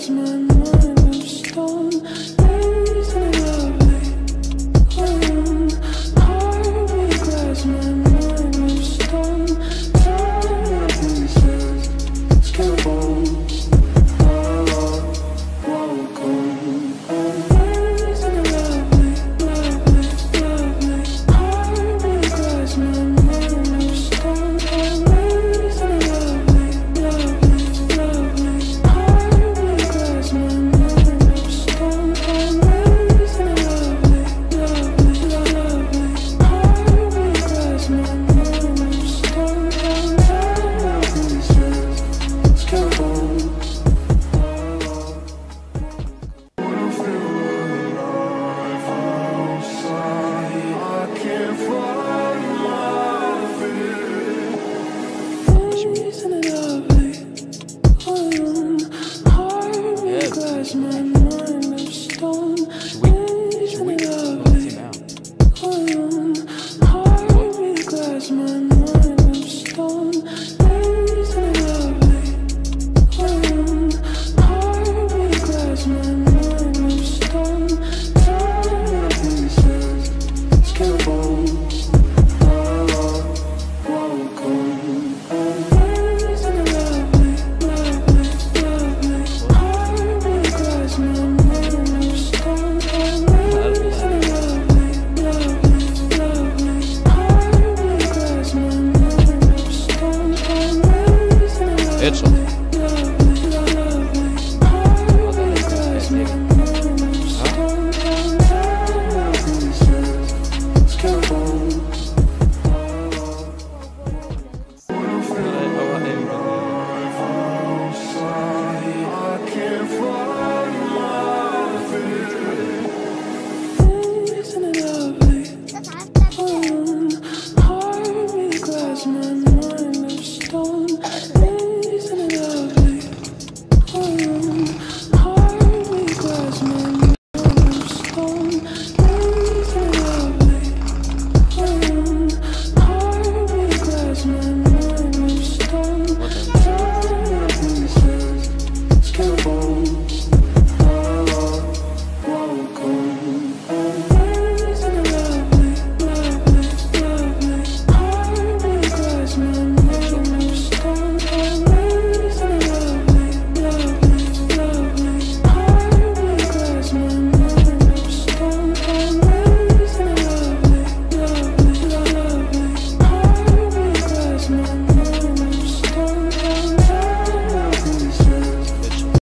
glass, my mind of stone. Isn't it lovely? Heart made of glass, my mind of stone. Time of pieces, skillful. Welcome home. Isn't it lovely, lovely, lovely? Heart made of glass, my mind of stone. Isn't it lovely, lovely, lovely? Heart made of glass, my mind of stone. Isn't it lovely, lovely, lovely? Heart made of glass, my mind of stone. Time of pieces, skillful. Isn't it lovely? Heart made of glass, my